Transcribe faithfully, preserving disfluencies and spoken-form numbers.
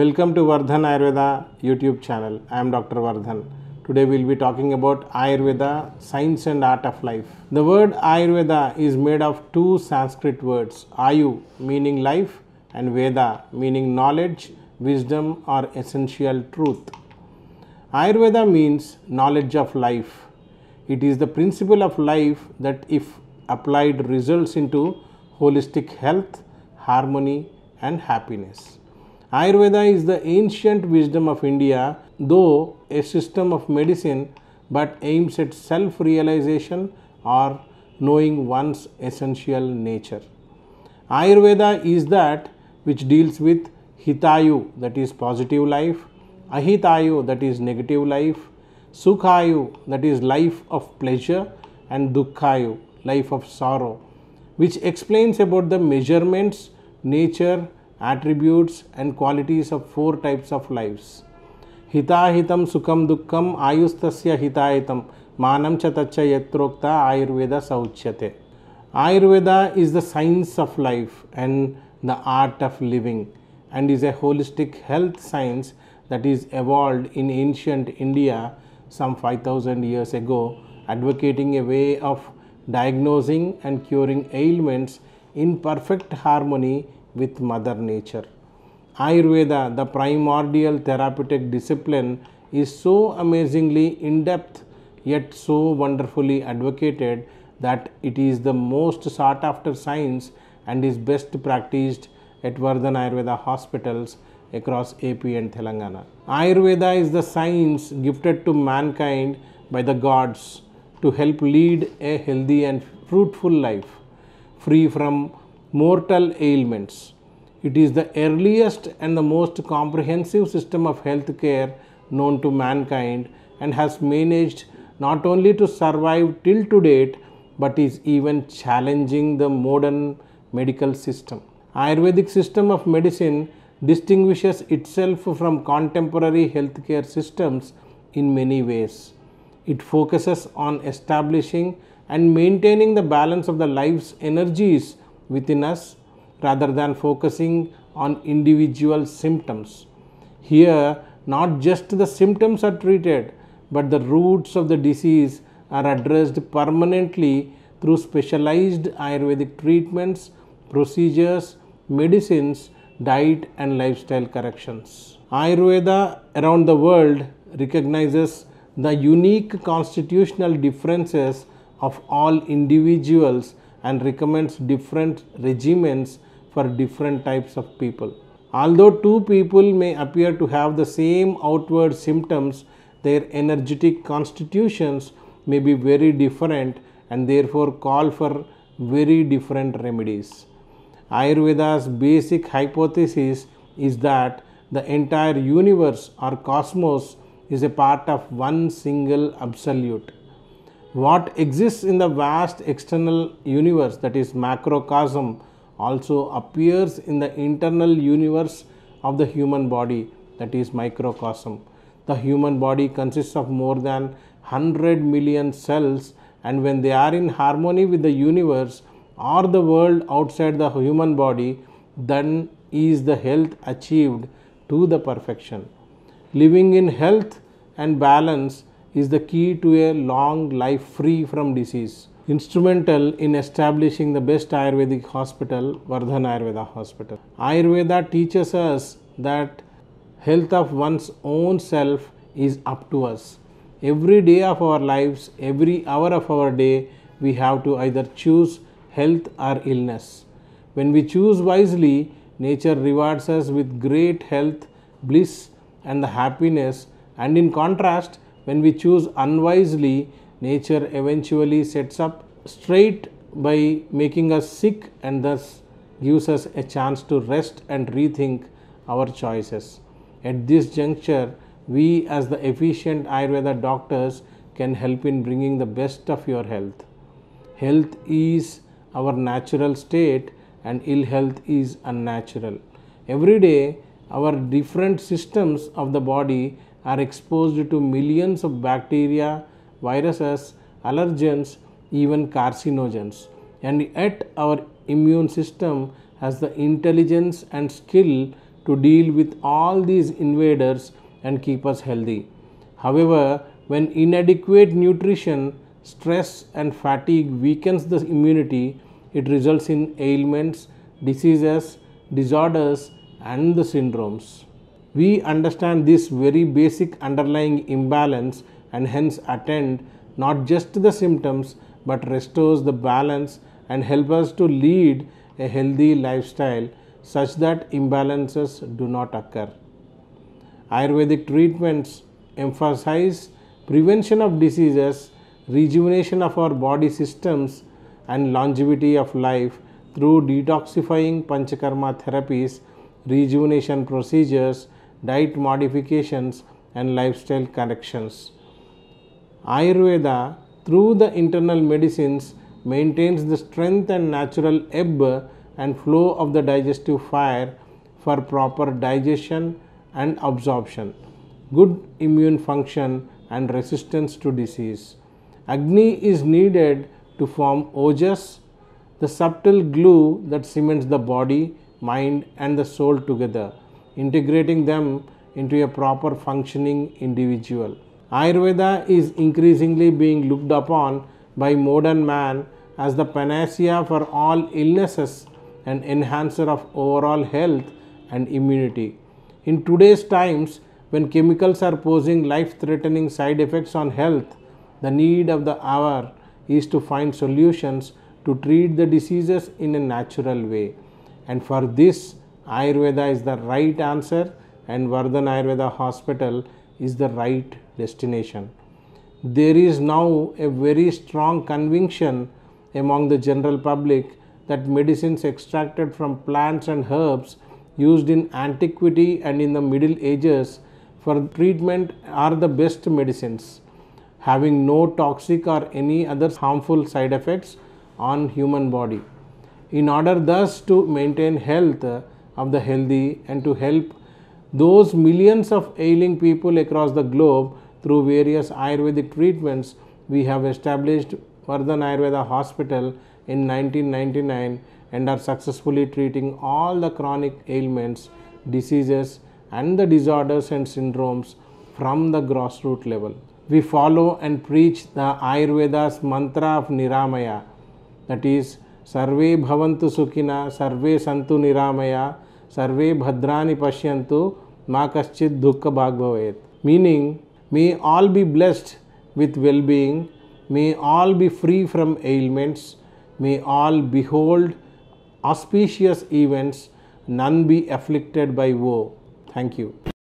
Welcome to Vardhan Ayurveda YouTube channel. I am Doctor Vardhan. Today we will be talking about Ayurveda, science and art of life. The word Ayurveda is made of two Sanskrit words, Ayu meaning life and Veda meaning knowledge, wisdom or essential truth. Ayurveda means knowledge of life. It is the principle of life that if applied results into holistic health, harmony and happiness. Ayurveda is the ancient wisdom of India, though a system of medicine, but aims at self-realization or knowing one's essential nature. Ayurveda is that which deals with Hitayu, that is positive life, Ahitayu, that is negative life, Sukhayu, that is life of pleasure, and Dukkhayu, life of sorrow, which explains about the measurements, nature, attributes and qualities of four types of lives. Hitahitam Sukham Dukkham Ayustasya Hitahitam Manam Chatacha Yatrokta Ayurveda Sauchyate. Ayurveda is the science of life and the art of living and is a holistic health science that is evolved in ancient India some five thousand years ago, advocating a way of diagnosing and curing ailments in perfect harmony with Mother Nature. Ayurveda, the primordial therapeutic discipline, is so amazingly in-depth yet so wonderfully advocated that it is the most sought after science and is best practiced at Vardhan Ayurveda hospitals across A P and Telangana. Ayurveda is the science gifted to mankind by the gods to help lead a healthy and fruitful life, free from mortal ailments. It is the earliest and the most comprehensive system of health care known to mankind and has managed not only to survive till to date but is even challenging the modern medical system. Ayurvedic system of medicine distinguishes itself from contemporary healthcare systems in many ways. It focuses on establishing and maintaining the balance of the life's energies within us rather than focusing on individual symptoms. Here, not just the symptoms are treated, but the roots of the disease are addressed permanently through specialized Ayurvedic treatments, procedures, medicines, diet and lifestyle corrections. Ayurveda around the world recognizes the unique constitutional differences of all individuals and recommends different regimens for different types of people. Although two people may appear to have the same outward symptoms, their energetic constitutions may be very different and therefore call for very different remedies. Ayurveda's basic hypothesis is that the entire universe or cosmos is a part of one single absolute. What exists in the vast external universe, that is macrocosm, also appears in the internal universe of the human body, that is microcosm. The human body consists of more than one hundred million cells, and when they are in harmony with the universe or the world outside the human body, then is the health achieved to the perfection. Living in health and balance is the key to a long life free from disease. Instrumental in establishing the best Ayurvedic hospital, Vardhan Ayurveda Hospital. Ayurveda teaches us that health of one's own self is up to us. Every day of our lives, every hour of our day, we have to either choose health or illness. When we choose wisely, nature rewards us with great health, bliss and the happiness, and in contrast, when we choose unwisely, nature eventually sets up straight by making us sick and thus gives us a chance to rest and rethink our choices. At this juncture, we as the efficient Ayurveda doctors can help in bringing the best of your health. Health is our natural state and ill health is unnatural. Every day, our different systems of the body are exposed to millions of bacteria, viruses, allergens, even carcinogens. And yet our immune system has the intelligence and skill to deal with all these invaders and keep us healthy. However, when inadequate nutrition, stress and fatigue weakens the immunity, it results in ailments, diseases, disorders and the syndromes. We understand this very basic underlying imbalance and hence attend not just the symptoms but restores the balance and help us to lead a healthy lifestyle such that imbalances do not occur. Ayurvedic treatments emphasize prevention of diseases, rejuvenation of our body systems and longevity of life through detoxifying Panchakarma therapies, rejuvenation procedures, diet modifications and lifestyle corrections. Ayurveda, through the internal medicines, maintains the strength and natural ebb and flow of the digestive fire for proper digestion and absorption, good immune function and resistance to disease. Agni is needed to form ojas, the subtle glue that cements the body, mind and the soul together, integrating them into a proper functioning individual. Ayurveda is increasingly being looked upon by modern man as the panacea for all illnesses and enhancer of overall health and immunity. In today's times, when chemicals are posing life-threatening side effects on health, the need of the hour is to find solutions to treat the diseases in a natural way. And for this, Ayurveda is the right answer and Vardhan Ayurveda Hospital is the right destination. There is now a very strong conviction among the general public that medicines extracted from plants and herbs used in antiquity and in the Middle Ages for treatment are the best medicines, having no toxic or any other harmful side effects on human body. In order thus to maintain health of the healthy and to help those millions of ailing people across the globe through various Ayurvedic treatments, we have established Vardhan Ayurveda Hospital in nineteen ninety-nine and are successfully treating all the chronic ailments, diseases and the disorders and syndromes from the grassroots level. We follow and preach the Ayurveda's mantra of Niramaya, that is Sarve Bhavantu Sukhina, Sarve Santu Niramaya, Sarve Bhadrani Pashyantu, Ma Kaschid Dukkha Bhag Bhavet. Meaning, may all be blessed with well-being, may all be free from ailments, may all behold auspicious events, none be afflicted by woe. Thank you.